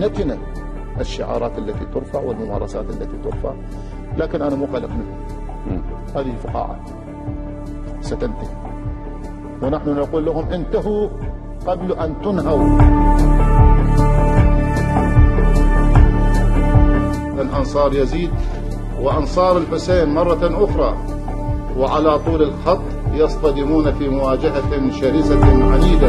نتنة الشعارات التي ترفع والممارسات التي ترفع، لكن أنا مو قلق منه. هذه فقاعة ستنتهي، ونحن نقول لهم انتهوا قبل أن تنهوا. أنصار يزيد وأنصار الحسين مرة أخرى وعلى طول الخط يصطدمون في مواجهة شرسة عنيدة.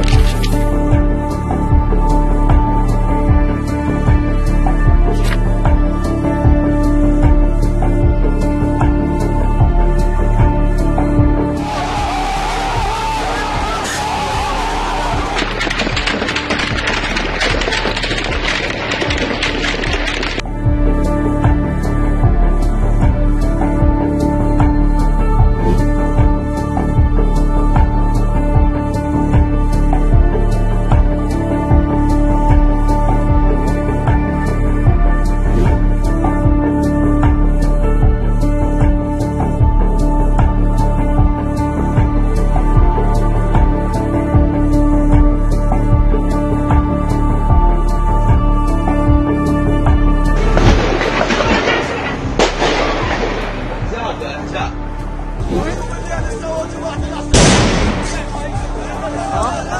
ها